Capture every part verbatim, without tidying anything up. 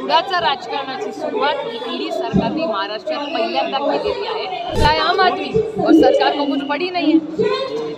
सुडाचं राजकारणाची सुरुवात ईडी सरकारने महाराष्ट्रात पहिल्यांदा केलेली आहे। काय आम आदमी और सरकार को कुछ पड़ी नहीं है।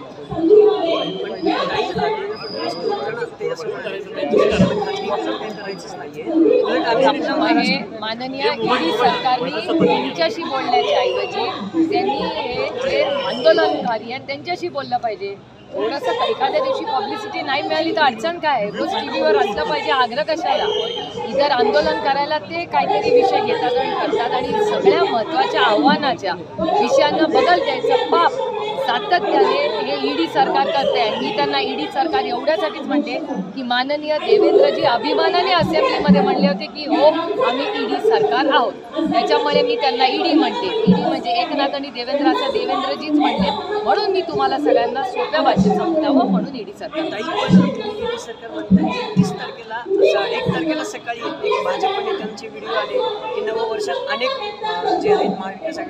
माननीय ईडी सरकारने त्यांच्याशी बोलण्याच्या ऐवजी त्यांनी हे जे आंदोलनकारी आहेत त्यांच्याशी बोललं पाहिजे। थोडंसं एखाद्या दिवशी पब्लिसिटी नाही मिळाली तर अडचण काय आहे, रोज टी व्हीवर असलं पाहिजे, आग्रह कशाला। इतर आंदोलन करायला ते काहीतरी विषय घेतात आणि करतात आणि सगळ्या महत्त्वाच्या आव्हानाच्या विषयांना बदल द्यायचं पाप सातत्याने हे ईडी सरकार करते आहे। मी त्यांना ईडी सरकार एवढ्यासाठीच म्हणते की माननीय देवेंद्रजी अभिमानाने असेंब्लीमध्ये म्हणले होते की हो आम्ही ईडी सरकार आहोत, त्याच्यामुळे मी त्यांना ईडी म्हणते। ईडी म्हणजे एकनाथ आणि देवेंद्र असं देवेंद्रजीच म्हणले, म्हणून मी तुम्हाला सगळ्यांना सोप्या भाषेत समजावं म्हणून ईडी सरकार। ईडी सरकार म्हणतात तीस तारखेला एक तारखेला सकाळी एक भाजप नेत्यांचे व्हिडिओ आले की नववर्षात अनेक जे आहेत महाविकास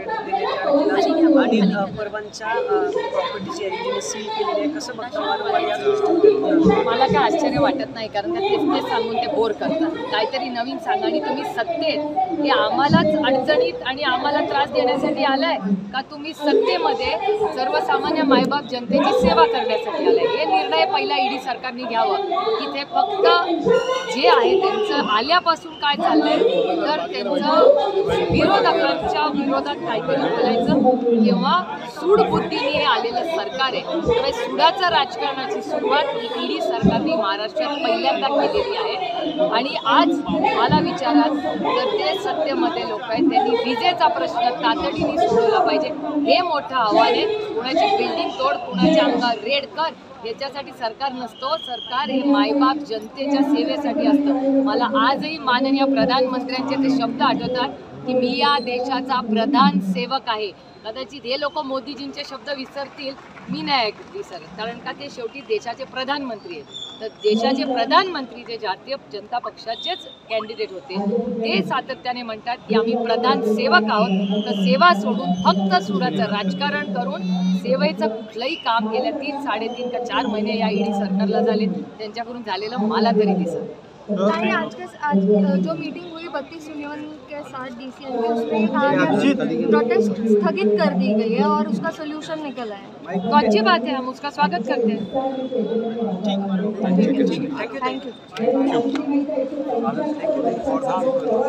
आघाडीचे आणि परवांच्या प्रॉपर्टीची आहे सील केलेली आहे, कसं बघता वारंवार या गोष्टी? मला काय आश्चर्य वाटत नाही, कारण का तेच तेच सांगून ते बोर करतात। काहीतरी नवीन सांगा आणि तुम्ही सत्तेत हे आम्हालाच अडचणीत आणि आम्हाला त्रास देण्यासाठी आलाय का तुम्ही सत्तेमध्ये सर्वसामान्य मायबाप जनतेची सेवा करण्यासाठी आलाय? हे निर्णय पहिला ईडी सरकारने घ्यावं की ते फक्त जे आहे त्यांचं आल्यापासून काय चाललंय तर त्यांचं विरोधकांच्या विरोधात काहीतरी बोलायचं किंवा सूडबुद्धीने हे आलेलं सरकार आहे। त्यामुळे सुडाचं राजकारणाची सुरुवात ईडी सरकारने महाराष्ट्रात पहिल्यांदा केलेली आहे आणि आज मला विचारात तर ते सत्तेमध्ये लोक आहेत त्यांनी विजेचा प्रश्न तातडीने सोडवला पाहिजे। हे मोठं आव्हान आहे। कुणाची बिल्डिंग तोड, कुणाच्या अंगावर रेड कर, याच्यासाठी सरकार नसतो। सरकार हे मायबाप जनतेच्या सेवेसाठी असतं। मला आजही माननीय प्रधानमंत्र्यांचे ते शब्द आठवतात की मी या देशाचा प्रधान सेवक आहे। कदाचित हे लोक मोदीजींचे शब्द विसरतील, मी नाही विसरत, कारण का ते शेवटी देशाचे प्रधानमंत्री आहेत। तर देशाचे प्रधानमंत्री जे भारतीय जनता पक्षाचेच कॅन्डिडेट होते ते सातत्याने म्हणतात की आम्ही प्रधान सेवक आहोत। तर सेवा सोडून फक्त सुडाचं राजकारण करून सेवेचं कुठलंही काम गेल्या तीन साडेतीन का चार महिने या ईडी सरकारला झाले, त्यांच्याकडून झालेलं मला तरी दिसत। आज के आज जो मीटिंग हुई बत्तीस यूनियन के साथ डीसीएम की, उसमें आज प्रोटेस्ट स्थगित कर दी गई है और उसका सोल्यूशन निकला है। तो अच्छी बात है, हम उसका स्वागत करते हैं। Thank you.